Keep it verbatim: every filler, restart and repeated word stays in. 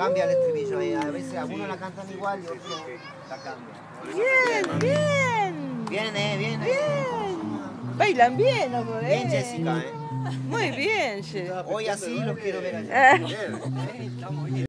cambia el estribillo ahí. A veces algunos la cantan igual y otros la cambian. Bien, bien. Bien, eh, bien. Bien. Bailan bien, ¿no? Bien, Jessica, eh. Muy bien, Jessica. Hoy así los quiero ver allá. Eh.